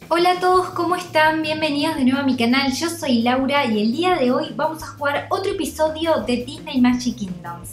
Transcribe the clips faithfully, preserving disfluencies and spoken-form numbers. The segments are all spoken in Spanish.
Hola a todos, ¿cómo están? Bienvenidos de nuevo a mi canal, yo soy Laura y el día de hoy vamos a jugar otro episodio de Disney Magic Kingdoms.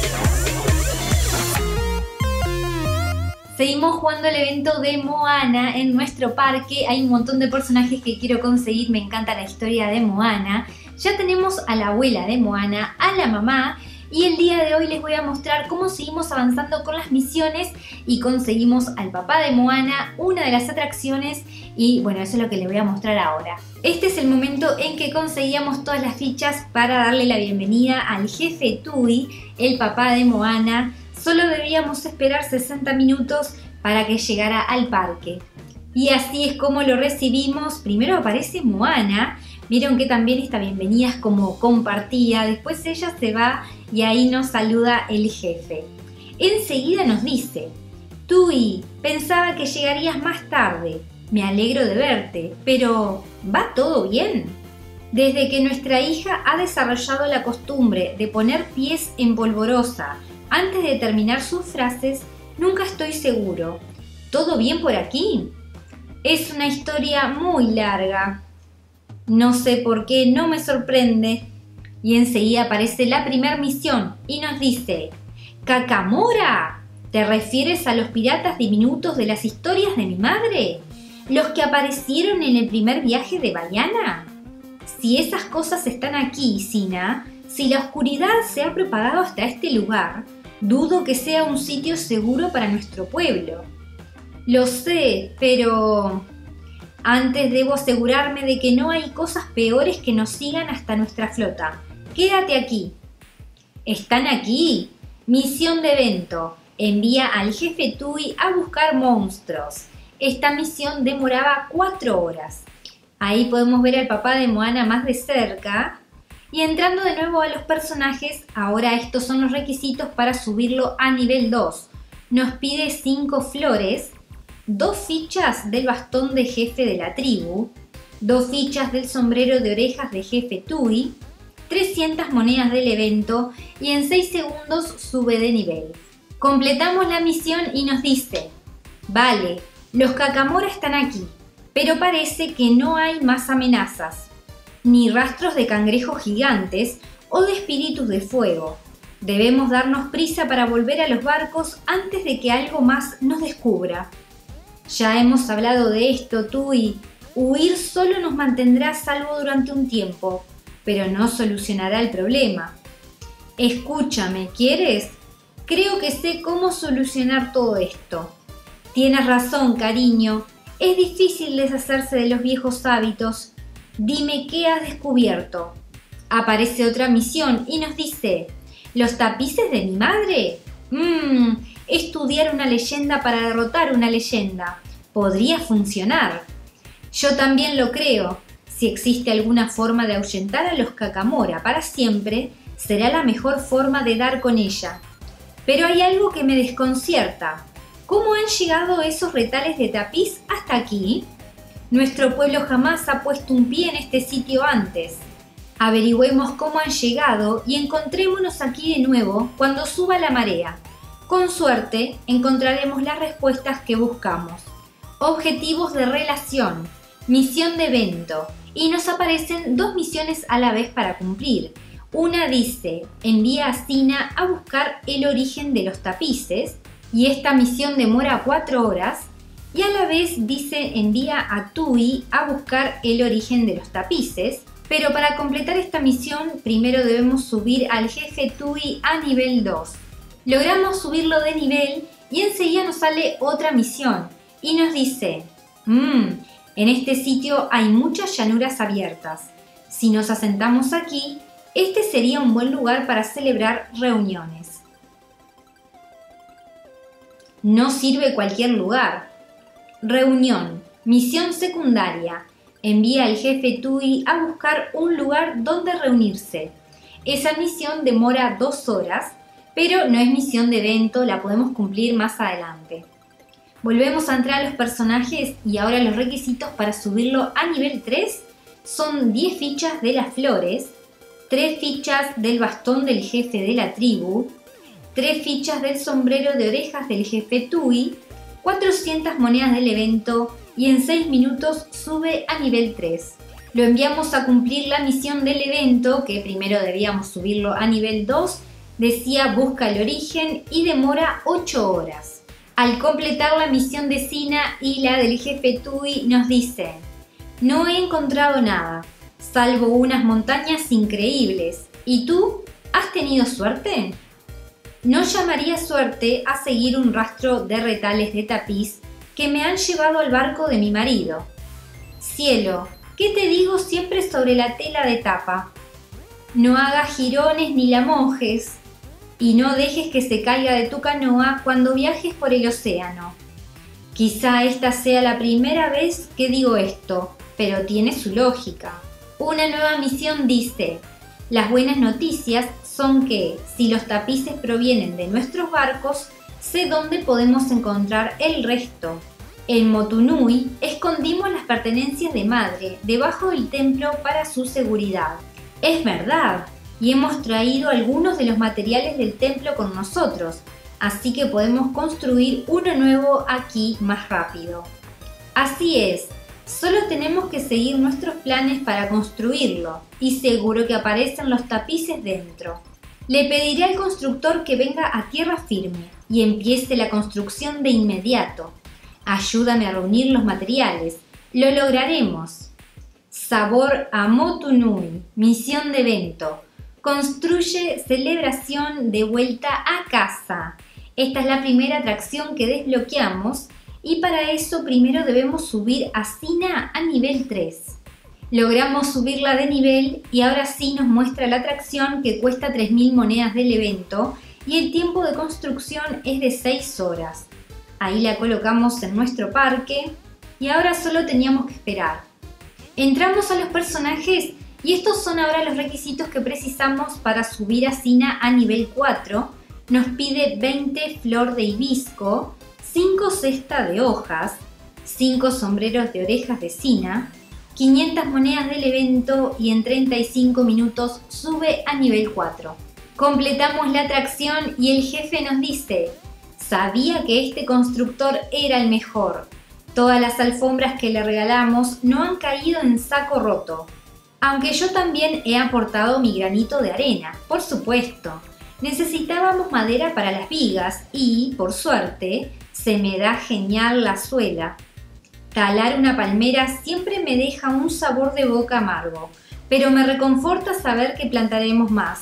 Seguimos jugando el evento de Moana en nuestro parque, hay un montón de personajes que quiero conseguir, me encanta la historia de Moana. Ya tenemos a la abuela de Moana, a la mamá. Y el día de hoy les voy a mostrar cómo seguimos avanzando con las misiones y conseguimos al papá de Moana, una de las atracciones, y bueno, eso es lo que les voy a mostrar ahora. Este es el momento en que conseguíamos todas las fichas para darle la bienvenida al jefe Tui, el papá de Moana. Solo debíamos esperar sesenta minutos para que llegara al parque. Y así es como lo recibimos. Primero aparece Moana. Vieron que también esta bienvenida es como compartida. Después ella se va y ahí nos saluda el jefe. Enseguida nos dice: Tui, pensaba que llegarías más tarde. Me alegro de verte, pero ¿va todo bien? Desde que nuestra hija ha desarrollado la costumbre de poner pies en polvorosa antes de terminar sus frases, nunca estoy seguro. ¿Todo bien por aquí? Es una historia muy larga. No sé por qué, no me sorprende. Y enseguida aparece la primera misión y nos dice: ¡Kakamora! ¿Te refieres a los piratas diminutos de las historias de mi madre? ¿Los que aparecieron en el primer viaje de Baiana? Si esas cosas están aquí, Sina, si la oscuridad se ha propagado hasta este lugar, dudo que sea un sitio seguro para nuestro pueblo. Lo sé, pero antes debo asegurarme de que no hay cosas peores que nos sigan hasta nuestra flota. Quédate aquí. ¿Están aquí? Misión de evento. Envía al jefe Tui a buscar monstruos. Esta misión demoraba cuatro horas. Ahí podemos ver al papá de Moana más de cerca. Y entrando de nuevo a los personajes, ahora estos son los requisitos para subirlo a nivel dos. Nos pide cinco flores, dos fichas del bastón de jefe de la tribu, dos fichas del sombrero de orejas de jefe Tui, trescientas monedas del evento y en seis segundos sube de nivel. Completamos la misión y nos dice: vale, los Kakamora están aquí, pero parece que no hay más amenazas, ni rastros de cangrejos gigantes o de espíritus de fuego. Debemos darnos prisa para volver a los barcos antes de que algo más nos descubra. Ya hemos hablado de esto, Tui. Huir solo nos mantendrá a salvo durante un tiempo, pero no solucionará el problema. Escúchame, ¿quieres? Creo que sé cómo solucionar todo esto. Tienes razón, cariño. Es difícil deshacerse de los viejos hábitos. Dime qué has descubierto. Aparece otra misión y nos dice: ¿los tapices de mi madre? Mmm, estudiar una leyenda para derrotar una leyenda. Podría funcionar. Yo también lo creo. Si existe alguna forma de ahuyentar a los Kakamora para siempre, será la mejor forma de dar con ella. Pero hay algo que me desconcierta. ¿Cómo han llegado esos retales de tapiz hasta aquí? Nuestro pueblo jamás ha puesto un pie en este sitio antes. Averigüemos cómo han llegado y encontrémonos aquí de nuevo cuando suba la marea. Con suerte encontraremos las respuestas que buscamos. Objetivos de relación, misión de evento, y nos aparecen dos misiones a la vez para cumplir. Una dice: envía a Sina a buscar el origen de los tapices, y esta misión demora cuatro horas, y a la vez dice: envía a Tui a buscar el origen de los tapices. Pero para completar esta misión primero debemos subir al jefe Tui a nivel dos. Logramos subirlo de nivel y enseguida nos sale otra misión y nos dice: mmm, en este sitio hay muchas llanuras abiertas. Si nos asentamos aquí, este sería un buen lugar para celebrar reuniones. No sirve cualquier lugar. Reunión, misión secundaria. Envía al jefe Tui a buscar un lugar donde reunirse. Esa misión demora dos horas, pero no es misión de evento, la podemos cumplir más adelante. Volvemos a entrar a los personajes y ahora los requisitos para subirlo a nivel tres son diez fichas de las flores, tres fichas del bastón del jefe de la tribu, tres fichas del sombrero de orejas del jefe Tui, cuatrocientas monedas del evento y en seis minutos sube a nivel tres. Lo enviamos a cumplir la misión del evento, que primero debíamos subirlo a nivel dos, decía busca el origen y demora ocho horas. Al completar la misión de Sina y la del jefe Tui nos dice: no he encontrado nada, salvo unas montañas increíbles. ¿Y tú? ¿Has tenido suerte? No llamaría suerte a seguir un rastro de retales de tapiz que me han llevado al barco de mi marido. Cielo, ¿qué te digo siempre sobre la tela de tapa? No hagas jirones ni la mojes, y no dejes que se caiga de tu canoa cuando viajes por el océano. Quizá esta sea la primera vez que digo esto, pero tiene su lógica. Una nueva misión dice: las buenas noticias son que, si los tapices provienen de nuestros barcos, sé dónde podemos encontrar el resto. En Motunui escondimos las pertenencias de madre debajo del templo para su seguridad. Es verdad, y hemos traído algunos de los materiales del templo con nosotros, así que podemos construir uno nuevo aquí más rápido. Así es, solo tenemos que seguir nuestros planes para construirlo, y seguro que aparecen los tapices dentro. Le pediré al constructor que venga a tierra firme y empiece la construcción de inmediato. Ayúdame a reunir los materiales. Lo lograremos. Sabor a Motunui, misión de evento. Construye celebración de vuelta a casa. Esta es la primera atracción que desbloqueamos y para eso primero debemos subir a Sina a nivel tres. Logramos subirla de nivel y ahora sí nos muestra la atracción que cuesta tres mil monedas del evento y el tiempo de construcción es de seis horas. Ahí la colocamos en nuestro parque y ahora solo teníamos que esperar. Entramos a los personajes y estos son ahora los requisitos que precisamos para subir a Sina a nivel cuatro. Nos pide veinte flor de hibisco, cinco cesta de hojas, cinco sombreros de orejas de Sina, quinientas monedas del evento y en treinta y cinco minutos sube a nivel cuatro. Completamos la atracción y el jefe nos dice: sabía que este constructor era el mejor. Todas las alfombras que le regalamos no han caído en saco roto. Aunque yo también he aportado mi granito de arena, por supuesto. Necesitábamos madera para las vigas y, por suerte, se me da genial la suela. Talar una palmera siempre me deja un sabor de boca amargo, pero me reconforta saber que plantaremos más.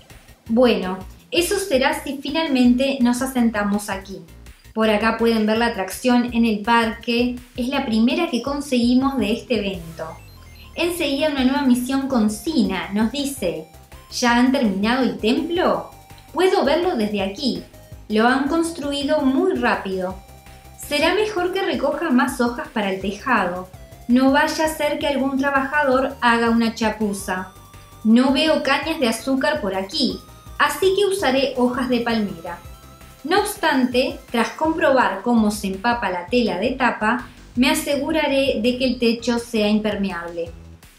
Bueno, eso será si finalmente nos asentamos aquí. Por acá pueden ver la atracción en el parque, es la primera que conseguimos de este evento. Enseguida una nueva misión con Sina nos dice: ¿ya han terminado el templo? Puedo verlo desde aquí, lo han construido muy rápido. Será mejor que recoja más hojas para el tejado, no vaya a ser que algún trabajador haga una chapuza. No veo cañas de azúcar por aquí, así que usaré hojas de palmera. No obstante, tras comprobar cómo se empapa la tela de tapa, me aseguraré de que el techo sea impermeable.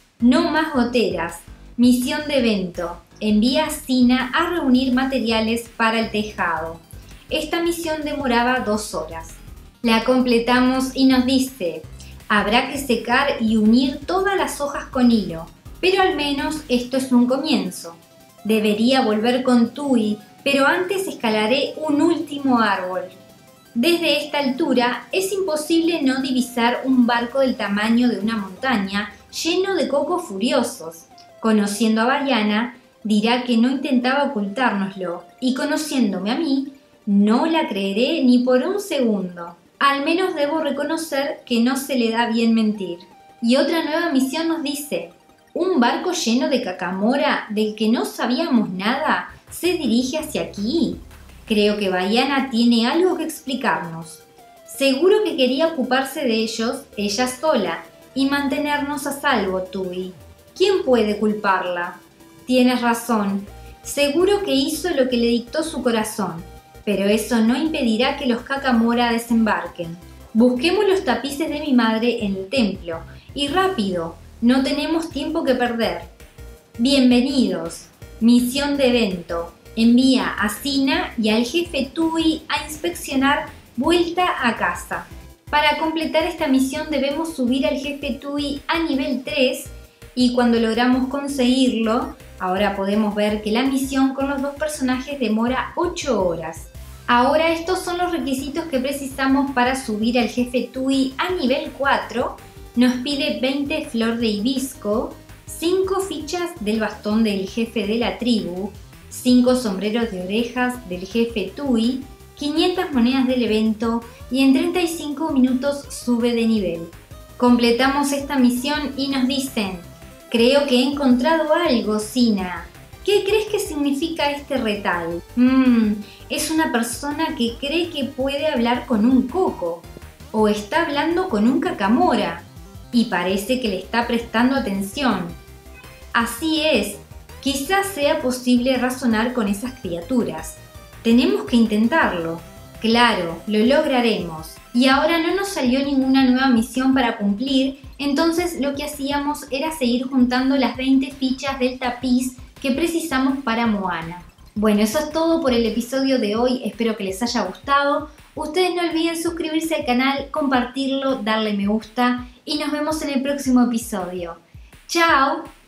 No más goteras. Misión de evento. Envía a Sina a reunir materiales para el tejado. Esta misión demoraba dos horas. La completamos y nos dice: habrá que secar y unir todas las hojas con hilo, pero al menos esto es un comienzo. Debería volver con Tui, pero antes escalaré un último árbol. Desde esta altura es imposible no divisar un barco del tamaño de una montaña lleno de cocos furiosos. Conociendo a Baiana, dirá que no intentaba ocultárnoslo, y conociéndome a mí, no la creeré ni por un segundo. Al menos debo reconocer que no se le da bien mentir. Y otra nueva misión nos dice: un barco lleno de cacamora del que no sabíamos nada se dirige hacia aquí. Creo que Baiana tiene algo que explicarnos. Seguro que quería ocuparse de ellos ella sola y mantenernos a salvo, Tui. ¿Quién puede culparla? Tienes razón. Seguro que hizo lo que le dictó su corazón, pero eso no impedirá que los cacamora desembarquen. Busquemos los tapices de mi madre en el templo, y rápido, no tenemos tiempo que perder. Bienvenidos. Misión de evento. Envía a Sina y al jefe Tui a inspeccionar vuelta a casa. Para completar esta misión debemos subir al jefe Tui a nivel tres y cuando logramos conseguirlo, ahora podemos ver que la misión con los dos personajes demora ocho horas. Ahora estos son los requisitos que precisamos para subir al jefe Tui a nivel cuatro. Nos pide veinte flor de hibisco, cinco fichas del bastón del jefe de la tribu, cinco sombreros de orejas del jefe Tui, quinientas monedas del evento y en treinta y cinco minutos sube de nivel. Completamos esta misión y nos dicen: creo que he encontrado algo, Sina. ¿Qué crees que significa este retal? Mmm, es una persona que cree que puede hablar con un coco o está hablando con un cacamora y parece que le está prestando atención. Así es, quizás sea posible razonar con esas criaturas. Tenemos que intentarlo. Claro, lo lograremos. Y ahora no nos salió ninguna nueva misión para cumplir, entonces lo que hacíamos era seguir juntando las veinte fichas del tapiz que precisamos para Moana. Bueno, eso es todo por el episodio de hoy, espero que les haya gustado. Ustedes no olviden suscribirse al canal, compartirlo, darle me gusta y nos vemos en el próximo episodio. ¡Chao!